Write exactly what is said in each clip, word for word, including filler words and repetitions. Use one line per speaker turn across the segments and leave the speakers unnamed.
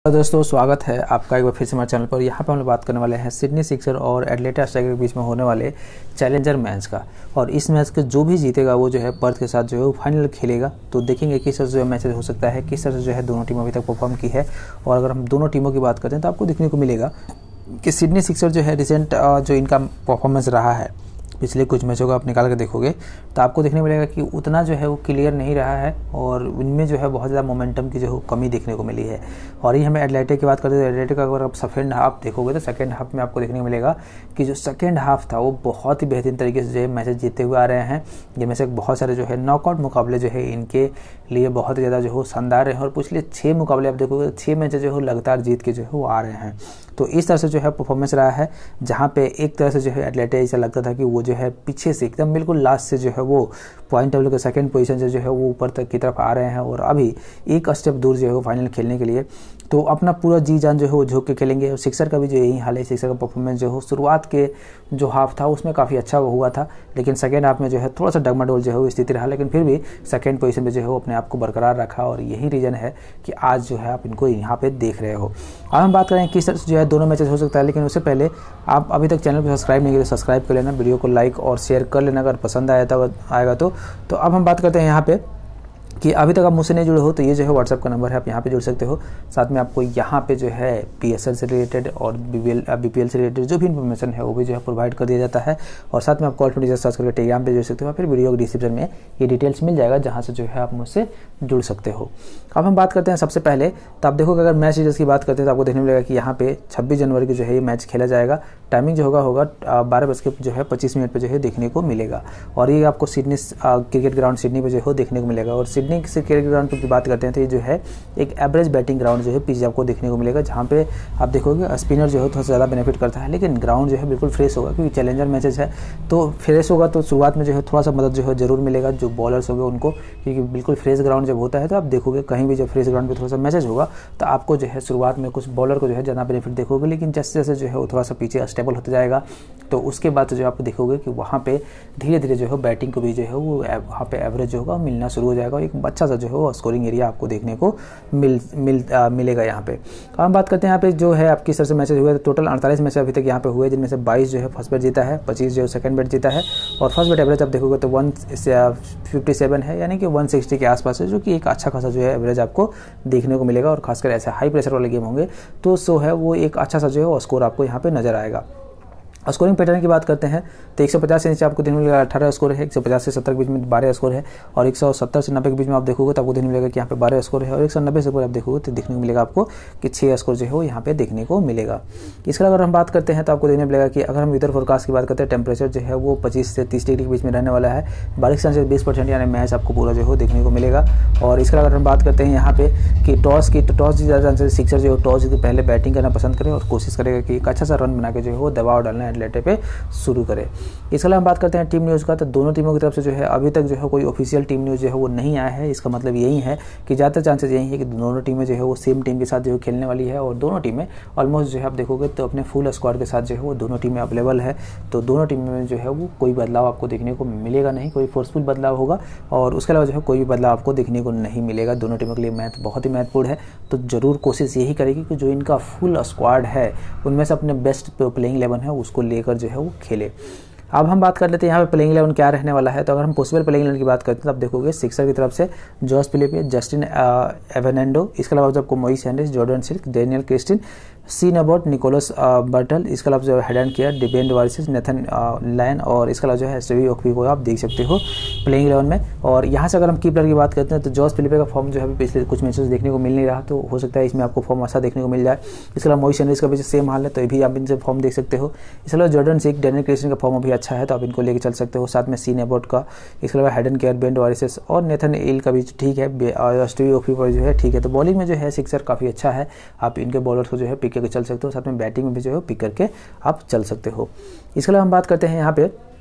तो दोस्तों स्वागत है आपका एक बार फिर से हमारे चैनल पर। यहाँ पर हम लोग बात करने वाले हैं सिडनी सिक्सर और एडिलेड स्ट्राइकर के बीच में होने वाले चैलेंजर मैच का। और इस मैच के जो भी जीतेगा वो जो है पर्थ के साथ जो है वो फाइनल खेलेगा। तो देखेंगे किस तरह से जो मैचेस हो सकता है, किस तरह से जो है दोनों टीम अभी तक परफॉर्म की है। और अगर हम दोनों टीमों की बात करते हैं तो आपको देखने को मिलेगा कि सिडनी सिक्सर जो है रिसेंट जो इनका परफॉर्मेंस रहा है पिछले कुछ मैचों का आप निकाल कर देखोगे तो आपको देखने को मिलेगा कि उतना जो है वो क्लियर नहीं रहा है और इनमें जो है बहुत ज़्यादा मोमेंटम की जो है कमी देखने को मिली है। और ये हमें एडिलेड की बात करते हैं तो एडिलेड का अगर आप सेकेंड हाफ देखोगे तो सेकेंड हाफ में आपको देखने को मिलेगा कि जो सेकेंड हाफ था वो बहुत ही बेहतरीन तरीके से जो है मैचेस जीतते हुए आ रहे हैं। जिनमें से बहुत सारे जो है नॉकआउट मुकाबले जो है इनके लिए बहुत ज़्यादा जो है शानदार है। और पिछले छः मुकाबले आप देखोगे तो छः मैचेस जो है लगातार जीत के जो है वो आ रहे हैं। तो इस तरह से जो है परफॉर्मेंस रहा है, जहाँ पे एक तरह से जो है एडिलेड ऐसा लगता था कि वो जो है पीछे से एकदम बिल्कुल लास्ट से जो है वो पॉइंट टेबल के सेकंड पोजीशन से जो है वो ऊपर तक की तरफ आ रहे हैं और अभी एक स्टेप दूर जो है वो फाइनल खेलने के लिए तो अपना पूरा जी जान जो है वो झोंक के खेलेंगे। और सिक्सर का भी जो यही हाल है, सिक्सर का परफॉर्मेंस जो हो शुरुआत के जो हाफ था उसमें काफ़ी अच्छा हुआ था, लेकिन सेकेंड हाफ में जो है थोड़ा सा डगमडोल जो है वो स्थिति रहा, लेकिन फिर भी सेकेंड पोजीशन पे जो है वो अपने आप को बरकरार रखा। और यही रीज़न है कि आज जो है आप इनको यहाँ पे देख रहे हो। अब हम बात करें किस तरह से जो है दोनों मैचेस हो सकता है, लेकिन उससे पहले आप अभी तक चैनल पर सब्सक्राइब नहीं किए तो सब्सक्राइब कर लेना, वीडियो को लाइक और शेयर कर लेना अगर पसंद आया तो आएगा तो। तो अब हम बात करते हैं यहाँ पे कि अभी तक आप मुझसे नहीं जुड़े हो तो ये जो है व्हाट्सएप का नंबर है, आप यहाँ पे जुड़ सकते हो। साथ में आपको यहाँ पे जो है पीएसएल से रिलेटेड और बीबीएल बीपीएल से रिलेटेड जो भी इन्फॉर्मेशन है वो भी जो है प्रोवाइड कर दिया जाता है। और साथ में आप कॉल पर सर्च करके टेलीग्राम पे जुड़ सकते हो, फिर वीडियो के डिस्क्रिप्शन में ये डिटेल्स मिल जाएगा जहाँ से जो है आप मुझसे जुड़ सकते हो। अब हम बात करते हैं सबसे पहले तो आप देखोगे अगर मैच सीरीज की बात करते हैं तो आपको देखने मिलेगा कि यहाँ पे छब्बीस जनवरी को जो है ये मैच खेला जाएगा। टाइमिंग जो होगा होगा बारह बज के जो है पच्चीस मिनट पर जो है देखने को मिलेगा। और ये आपको सिडनी क्रिकेट ग्राउंड सिडनी पर जो है देखने को मिलेगा। और सिडनी से क्रिकेट ग्राउंड की बात करते हैं तो ये जो है एक एवरेज बैटिंग ग्राउंड जो है पिच आपको देखने को मिलेगा, जहाँ पे आप देखोगे स्पिनर जो है थोड़ा ज़्यादा बेनिफिट करता है, लेकिन ग्राउंड जो है बिल्कुल फ्रेश होगा क्योंकि चैलेंजर मैचेस है। तो फ्रेश होगा तो शुरुआत में जो है थोड़ा सा मदद जो है जरूर मिलेगा जो बॉलर्स होंगे उनको, क्योंकि बिल्कुल फ्रेश ग्राउंड जब होता है तो आप देखोगे कहीं भी जब फ्रेश ग्राउंड पर थोड़ा सा मैचेज होगा तो आपको जो है शुरुआत में कुछ बॉलर को जो है ज़्यादा बेनिफिट देखोगे, लेकिन जैसे जैसे जो है वो थोड़ा सा पीछे स्टेबल होता जाएगा तो उसके बाद जो आप देखोगे कि वहाँ पे धीरे धीरे जो है बैटिंग को भी जो है वो वहाँ पे एवरेज जो होगा मिलना शुरू हो जाएगा। एक अच्छा सा जो है वो स्कोरिंग एरिया आपको देखने को मिल मिल आ, मिलेगा यहाँ पे। अब हम बात करते हैं यहाँ पे जो है आपकी तरह से मैचेज हुए, तो टोटल अड़तालीस मैच अभी तक यहाँ पे हुए, जिनमें से बाईस जो है फर्स्ट बैट जीता है, पच्चीस जो सेकंड बैट जीता है। और फर्स्ट बैट एवरेज आप देखोगे तो वन फिफ्टी सेवन है, यानी कि वन सिक्सटी के आसपास है, जो कि एक अच्छा खासा जो है एवरेज आपको देखने को मिलेगा। और खासकर ऐसे हाई प्रेशर वाले गेम होंगे तो सो है वो एक अच्छा सा जो है वो स्कोर आपको यहाँ पे नजर आएगा। स्कोरिंग पैटर्न की बात करते हैं तो एक सौ पचास से नीचे आपको देखने मिलेगा अठारह स्कोर है, एक सौ पचास से सत्तर के बीच में बारह स्कोर है, और एक सौ सत्तर से नब्बे के बीच में आप देखोगे तो आपको देखने मिलेगा कि यहाँ पे बारह स्कोर है, और एक सौ नब्बे स्कोर आप देखोगे तो देखने को मिलेगा आपको कि छः स्कोर जो है वो यहाँ पे देखने को मिलेगा। इसके अलावा अगर हम बात करते हैं तो आपको देखने मिलेगा कि अगर हम वेदर फोरकास्ट की बात करते हैं टेम्परेचर जो है वो पच्चीस से तीस डिग्री के बीच में रहने वाला है, बारिश का चांसेस बीस परसेंट यानी मैच आपको पूरा जो है देखने को मिलेगा। और इसके अलावा अगर हम बात करते हैं यहाँ पे कि टॉस की तो टॉस ज़्यादा चांसेस सिक्सर जो है टॉस के पहले बैटिंग करना पसंद करे और कोशिश करेगा कि एक अच्छा सा रन बना के जो है वो दबाव डालना एडिलेड पे शुरू करें। इसके अलावा हम बात करते हैं टीम न्यूज़ का, तो दोनों टीमों की तरफ से जो है अभी तक जो है कोई ऑफिशियल टीम न्यूज़ जो है वो नहीं आया है। इसका मतलब यही है कि ज़्यादातर चांसेस यही है कि दोनों टीमें जो है वो सेम टीम के साथ जो है खेलने वाली है, और दोनों टीमें ऑलमोस्ट जो है आप देखोगे तो अपने फुल स्क्वाड के साथ जो है वो दोनों टीमें अवेलेबल है। तो दोनों टीमों में जो है वो कोई बदलाव आपको देखने को मिलेगा नहीं, कोई फोर्सफुल बदलाव होगा, और उसके अलावा जो है कोई भी बदलाव आपको देखने को नहीं मिलेगा। दोनों टीमों के लिए मैच बहुत ही महत्वपूर्ण है, तो जरूर कोशिश यही करेगी कि जो इनका फुल स्क्वाड है उनमें से अपने बेस्ट प्लेइंग इलेवन है उसको लेकर जो है वो खेले। अब हम बात कर लेते हैं यहाँ पे प्लेइंग इलेवन क्या रहने वाला है। तो अगर हम पॉसिबल प्लेइंग इलेवन की बात करते हैं तो आप देखोगे सिक्सर की तरफ से जॉस फिलिप, जस्टिन एवेनेंडो, इसके अलावा आपको Moises Henriques, Jordan Silk, Daniel Christian, Sean Abbott, Nicholas बर्टल, इसके अलावा जो है Hayden Kerr, Ben Dwarshuis, Nathan Lyon, और इसके अलावा जो है स्टीवी ओक्वी को आप देख सकते हो प्लेइंग इलेवन में। और यहाँ से अगर हम की प्लेयर की बात करते हैं तो जॉस फिलिपे का फॉर्म जो है पिछले कुछ मैचेस देखने को मिल नहीं रहा, तो हो सकता है इसमें आपको फॉर्म अच्छा देखने को मिल जाए। इसके अलावा मोइस हैंड्रिक्स का भी सेम हाल है, तो ये भी आप इनसे फॉर्म देख सकते हो। इसके अलावा जॉर्डन सिल्क, डेनियल क्रिस्टिन का फॉर्म अभी अच्छा है तो आप इनको लेकर चल सकते हो, साथ में सीन अबाउट का, इसके अलावा Hayden Kerr, Ben Dwarshuis और नेथन एल का भी ठीक है, और स्टीवी ओक्वी पर जो है ठीक है। तो बॉलिंग में जो है सिक्सर काफ़ी अच्छा है, आप इनके बॉलर्स को जो है पिक करके चल सकते हो, साथ में बैटिंग में भी जो है पिक करके आप चल सकते हो। इसके अलावा हम बात करते हैं यहाँ पे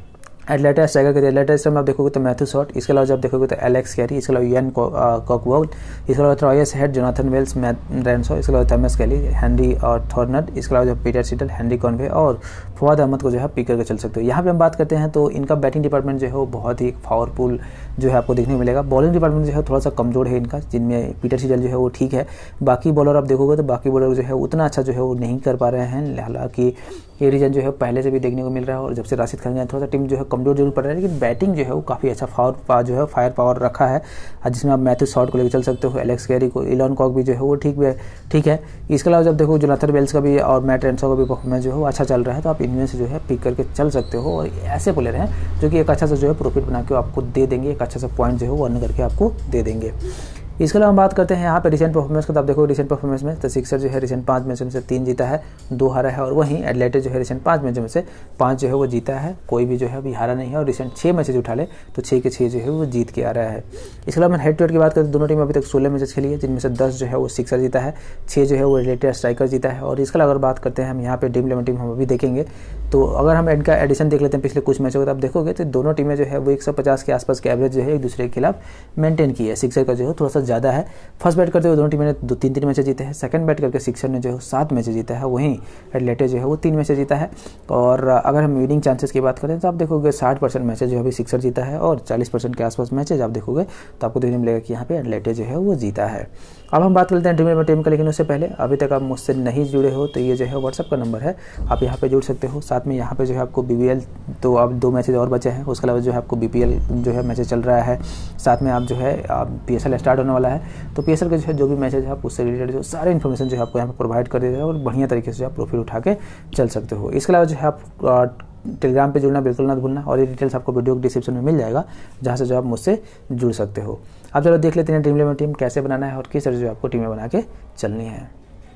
एटलेटा स्ट्राइकर के एटलेटा में आप देखोगे तो मैथ्यू शॉट, इसके अलावा जब देखोगे तो एलेक्स कैरी, इसके अलावा यूएन कॉकवॉल, इसके अलावा Travis Head, Jonathan Wells, Matt Renshaw, इसके अलावा थॉमस कैली, हेनरी और थॉर्नट, इसके अलावा जो पीटर सिटल, हेनरी कॉनवे और फवाद अहमद को जो है पिक करके चल सकते हो। यहाँ पे हम बात करते हैं तो इनका बैटिंग डिपार्टमेंट जो है वो बहुत ही पावरफुल जो है आपको देखने को मिलेगा। बॉलिंग डिपार्टमेंट जो है थोड़ा सा कमजोर है इनका, जिनमें पीटर सिटल जो है वो ठीक है, बाकी बॉलर आप देखोगे तो बाकी बॉलर जो है उतना अच्छा जो है वो नहीं कर पा रहे हैं। हालांकि ये रीजन जो है पहले से भी देखने को मिल रहा है और जब से राशिद खान थोड़ा सा टीम जो है कमजोर जरूर पड़ रहा है, लेकिन बैटिंग जो है वो काफ़ी अच्छा पावर जो है फायर पावर रखा है, जिसमें आप मैथ्यू शॉट को लेकर चल सकते हो, एलेक्स कैरी को, इलॉन कॉक भी जो है वो ठीक है ठीक है इसके अलावा जब देखो जोनाथन वेल्स का भी और मैट रैंसो का भी परफॉर्मेंस जो है वो अच्छा चल रहा है, तो आप इनमें से जो है पिक करके चल सकते हो। और ऐसे प्लेयर हैं जो कि एक अच्छा सा जो है प्रॉफिट बना के आपको दे देंगे, एक अच्छा सा पॉइंट जो है वो अर्न करके आपको दे देंगे। इसके अलावा हम बात करते हैं यहाँ पे रिसेंट परफॉर्मेंस का, तो आप देखो रिसेंट परफॉर्मेंस में तो सिक्सर जो है रिसेंट पाँच मैचों में से तीन जीता है, दो हारा है, और वहीं एटलेटा जो है रिसेंट पाँच मैचों में से पाँच जो है वो जीता है, कोई भी जो है अभी हारा नहीं है, और रिसेंट छः मैचेज उठा ले तो छः के छः जो है वो जीत के आ रहा है। इसके अलावा हेड टू हेड की बात करें तो दोनों टीम अभी तक सोलह मैचेज खेली है, जिनमें से दस जो है वो सिक्सर जीता है, छः जो है वो एटलेटा स्ट्राइकर जीता है। और इसके अलावा अगर बात करते हैं हम यहाँ पे ड्रीम इलेवन टीम हम अभी देखेंगे, तो अगर हम इनका एडिशन देख लेते हैं पिछले कुछ मैचों का, तो आप देखोगे तो दोनों टीमें जो है वो एक सौ पचास के आसपास के एवरेज जो है एक दूसरे के खिलाफ मेंटेन की है। सिक्सर का जो है थोड़ा सा ज़्यादा है। फर्स्ट बैट करते हुए दोनों टीमों ने दो तीन तीन मैचेज जीते हैं, सेकंड बैट करके सिक्सर ने जो है सात मैचेज जीता है, वहीं एटलेटा जो है वो तीन मैचेज जीता है। और अगर हम विनिंग चांसेस की बात करें तो आप देखोगे साठ परसेंट मैचेज जो अभी सिक्सर जीता है और चालीस परसेंट के आसपास मैचेज आप देखोगे तो आपको देखने मिलेगा कि यहाँ पे एटलेटा जो है वो जीता है। अब हम बात करते हैं ड्रीम इलेवन टीम का, लेकिन उससे पहले अभी तक आप मुझसे नहीं जुड़े हो तो ये जो है व्हाट्सअप का नंबर है, आप यहाँ पे जुड़ सकते हो। साथ में यहाँ पे जो है आपको बीबीएल तो अब दो मैचेज और बचे हैं, उसके अलावा जो है आपको बीपीएल जो है मैचेज चल रहा है, साथ में आप जो है पीएसएल स्टार्ट होने वाला है, तो पीएसएल का जो है जो भी मैचेज है आप उससे रिलेटेड जो सारे इन्फॉर्मेशन जो है आपको यहाँ पे प्रोवाइड कर देगा और बढ़िया तरीके से आप प्रॉफिट उठा के चल सकते हो। इसके अलावा जो है आप टेलीग्राम पे जुड़ना बिल्कुल ना भूलना, और ये डिटेल्स आपको वीडियो के डिस्क्रिप्शन में मिल जाएगा, जहाँ से जो आप मुझसे जुड़ सकते हो। अब चलो देख लेते हैं ड्रीम इलेवन टीम कैसे बनाना है और किस तरह से आपको टीमें बना के चलनी है।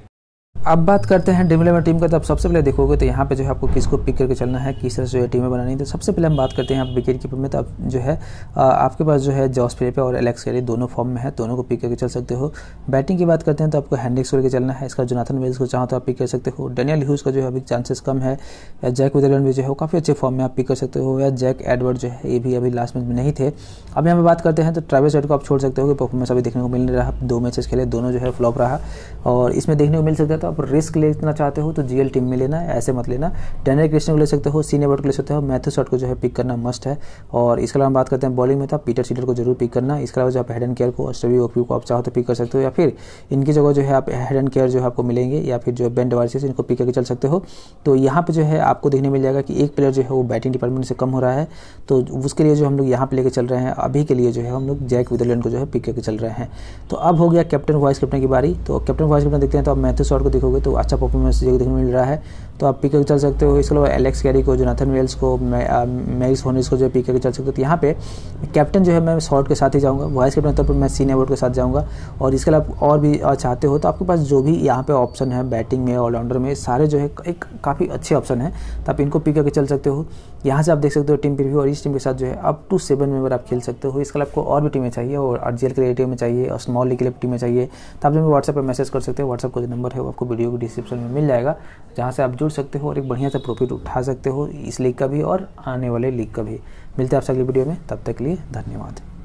अब बात करते हैं ड्रीम इलेवन टीम का, तो आप सबसे पहले देखोगे तो यहाँ पे जो है आपको किसको पिक करके चलना है, किस तरह से जो है टीमें बनानी है। तो सबसे पहले हम बात करते हैं आप विकेट कीपर में, तो आप जो है आपके पास जो है जॉस फिलिप और एलेक्स कैरी दोनों फॉर्म में है, दोनों को पिक करके चल सकते हो। बैटिंग की बात करते हैं तो आपको हेनरिक्स को लेकर चलना है, इसका जोनाथन वेल्स को चाहो तो आप पिक कर सकते हो। डेनियल ह्यूज का जो है अभी चांसेस कम है, या जैक विदरलैंड भी जो है काफ़ी अच्छे फॉर्म में आप पिक कर सकते हो, या जैक एडवर्ड जो है ये भी अभी लास्ट मैच में नहीं थे। अब यहाँ पर बात करते हैं तो ट्रेविस हेड को आप छोड़ सकते हो, परफॉर्मेंस अभी देखने को मिल नहीं रहा, दो मैचेस खेले दोनों जो है फ्लॉप रहा, और इसमें देखने को मिल सकता है। तो आप रिस्क लेना चाहते हो तो जीएल टीम में लेना है, ऐसे मत लेना। डेनियल क्रिस्टियन को ले सकते हो, सीन एबर्ट को ले सकते हो, मैथ्यू शॉट को जो है पिक करना मस्ट है। और इसके अलावा बात करते हैं बॉलिंग में, तो आप पीटर सिटल को जरूर पिक करना। इसके अलावा जो आप हेड एंड केयर को, स्टीवी ओक्वी को आप चाहो तो पिक कर सकते हो, या फिर इनकी जगह जो है आप हेड एंड केयर जो है आपको मिलेंगे, या फिर जो बेन डेवार्सिस इनको पिक करके चल सकते हो। तो यहाँ पे जो है आपको देखने मिल जाएगा कि एक प्लेयर जो है वो बैटिंग डिपार्टमेंट से कम हो रहा है, तो उसके लिए जो हम लोग यहाँ पे लेकर चल रहे हैं अभी के लिए जो है हम लोग जैक विदरलैंड को जो है पिक करके चल रहे हैं। तो अब हो गया कैप्टन वाइस कैप्टन की बारी। तो कैप्टन वाइस कैप्टन देखते हैं, तो आप मैथ्यू शॉट को देखोगे तो अच्छा परफॉर्मेंस देखने को मिल रहा है, तो आप पिक करके चल सकते हो। इसके अलावा एलेक्स कैरी को, जोनाथन वेल्स को, मैरिस होनिस को जो पिक करके चल सकते हो। तो यहाँ पे कैप्टन जो है मैं शॉट के साथ ही जाऊँगा, वाइस कैप्टन तौर पर मैं सीन एबर्ट के साथ जाऊँगा। और इसके अलावा और भी चाहते हो तो आपके पास जो भी यहाँ पे ऑप्शन है बैटिंग में, ऑलराउंडर में, सारे जो है एक काफ़ी अच्छे ऑप्शन है, तो आप इनको पिक करके चल सकते हो। यहाँ से आप देख सकते हो टीम प्रीव्यू, और इस टीम के साथ जो है अप टू सेवन मेंबर आप खेल सकते हो। इसके अलावा आपको और भी टीमें चाहिए, और आरजीएल के लिए टीमें चाहिए, और स्मॉल लीग के लिए टीमें चाहिए, तो आप जो व्हाट्सएप पर मैसेज कर सकते हो। व्हाट्सएप का जो नंबर है वो आपको वीडियो के डिस्क्रिप्शन में मिल जाएगा, जहाँ से आप जुड़ सकते हो और एक बढ़िया सा प्रॉफिट उठा सकते हो, इस लीग का भी और आने वाले लीग का भी। मिलते हैं आपसे अगली वीडियो में, तब तक के लिए धन्यवाद।